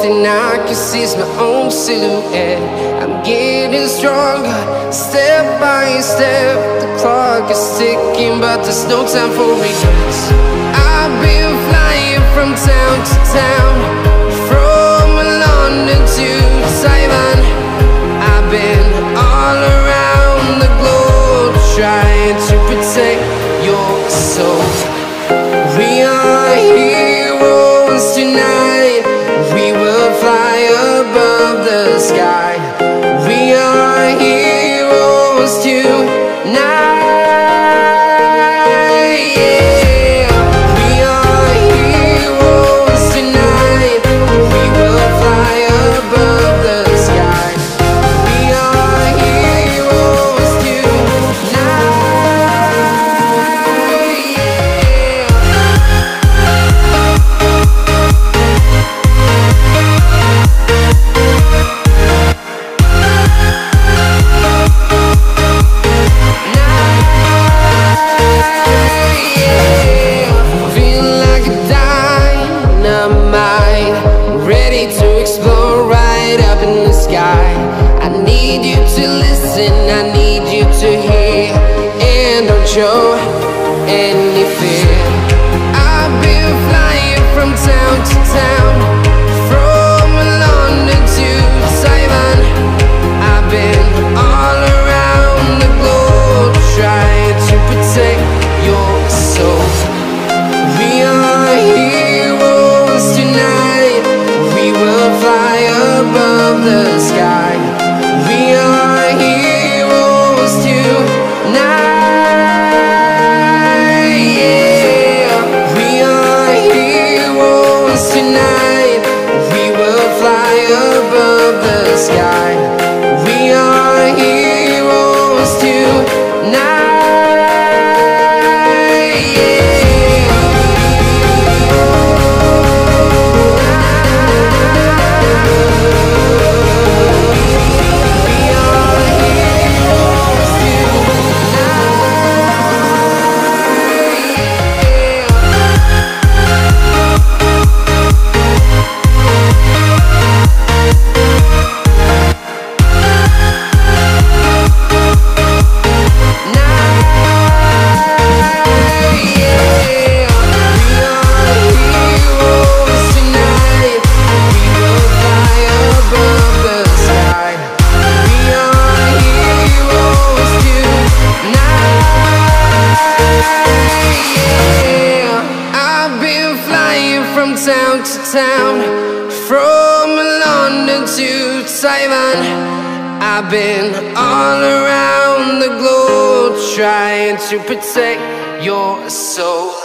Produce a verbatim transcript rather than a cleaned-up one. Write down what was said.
thing I can see is my own silhouette. I'm getting stronger, step by step. The clock is ticking, but there's no time for regrets. I've been flying from town to town, from London to Taiwan. I've been all around the globe, trying to protect your soul. We are heroes tonight. We will fly above the sky. We are heroes tonight. Yeah. We are heroes tonight. We will fly above the sky. We are heroes tonight. To explore right up in the sky. I need you to listen, I need you to hear, and don't show any fear. I've been flying from town to town, from London to Taiwan. I've been all around the globe, trying to protect your soul. We are heroes tonight. We will fly above the sky. We are heroes tonight. Yeah. We are heroes tonight. We will fly above the sky. We are heroes tonight. Town to town, from London to Taiwan. I've been all around the globe, trying to protect your soul.